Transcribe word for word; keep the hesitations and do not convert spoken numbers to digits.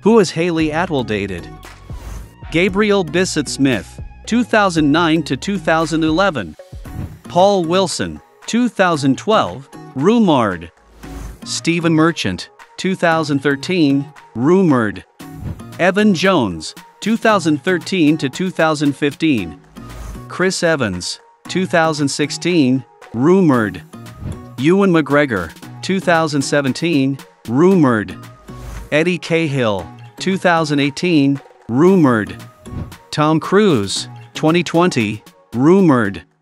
Who has Hayley Atwell dated? Gabriel Bissett Smith, two thousand nine to two thousand eleven. Paul Wilson, two thousand twelve, rumored. Stephen Merchant, two thousand thirteen, rumored. Evan Jones, two thousand thirteen to two thousand fifteen. Chris Evans, two thousand sixteen, rumored. Ewan McGregor, two thousand seventeen, rumored. Eddie Cahill, two thousand eighteen, rumored. Tom Cruise, twenty twenty, rumored.